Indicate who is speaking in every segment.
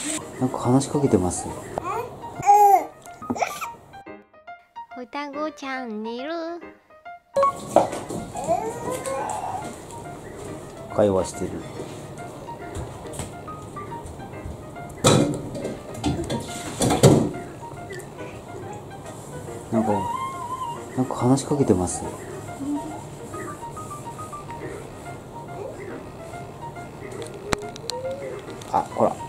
Speaker 1: なんか話しかけてます。
Speaker 2: 双子チャンネル。
Speaker 1: 会話してる。なんか話しかけてます。あ、ほら。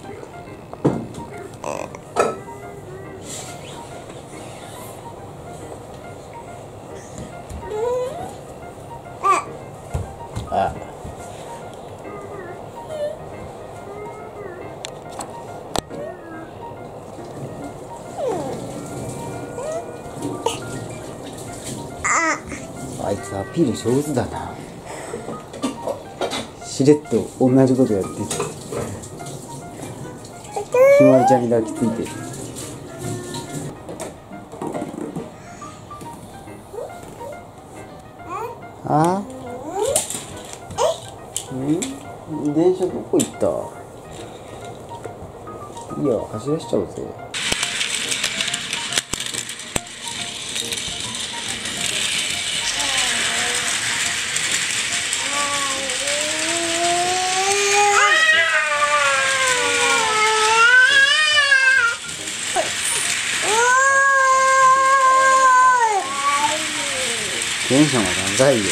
Speaker 1: あ。あいつアピール上手だな。しれっと同じことやってて、ひまりちゃんに抱きついてる。あ？電車どこ行った？いいや、走らしちゃうぜ。テンションが高いよ。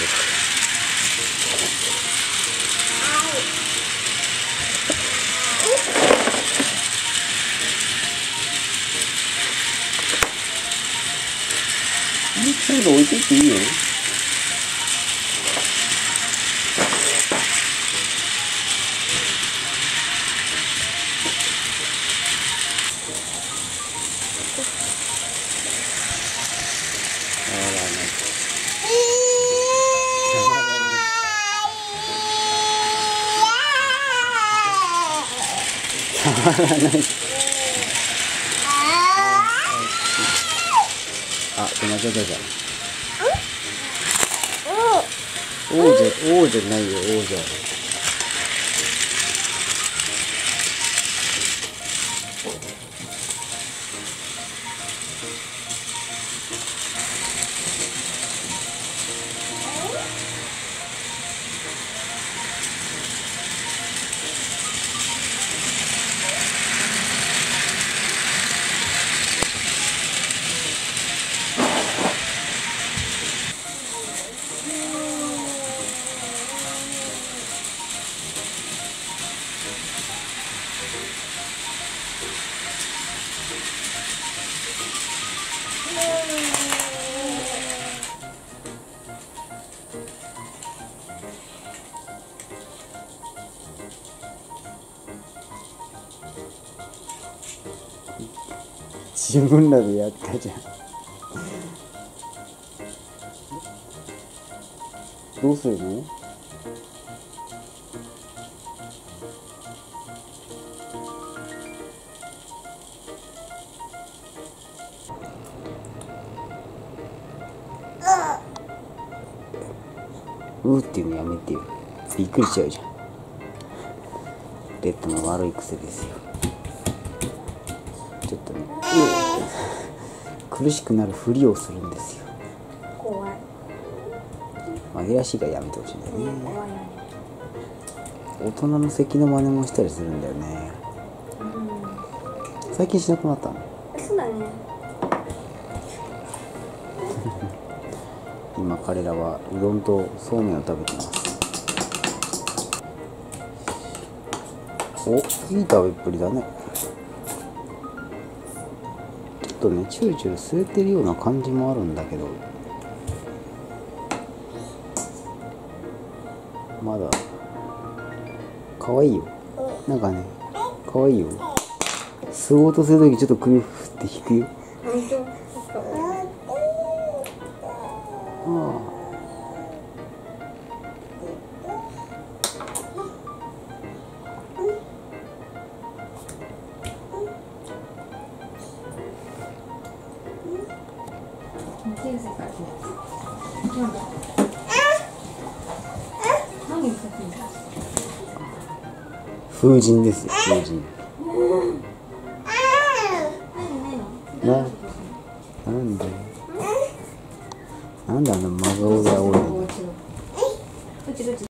Speaker 1: ちょっと置いてっていいよ。触らない。あ、止まっちゃったじゃん。王じゃないよ、王者。自分らでやったじゃん。どうするの？っていうのやめてよ。びっくりしちゃうじゃん。レッドの悪い癖ですよ。ちょっとね、苦しくなるふりをするんですよ。
Speaker 2: 怖い。
Speaker 1: 紛らわしいからやめてほしいんだよね。大人の咳の真似もしたりするんだよね。最近しなくなったの？
Speaker 2: そうだね。
Speaker 1: 今彼らはうどんとそうめんを食べてます。お、いい食べっぷりだね。ちょっとね、チュルチュル吸えてるような感じもあるんだけど、まだ可愛いよ。なんかね、可愛いよ。吸おうとするときちょっと首振って引くよ。風神ですよ、風神。 な、なんでなんであんな真顔で煽るの。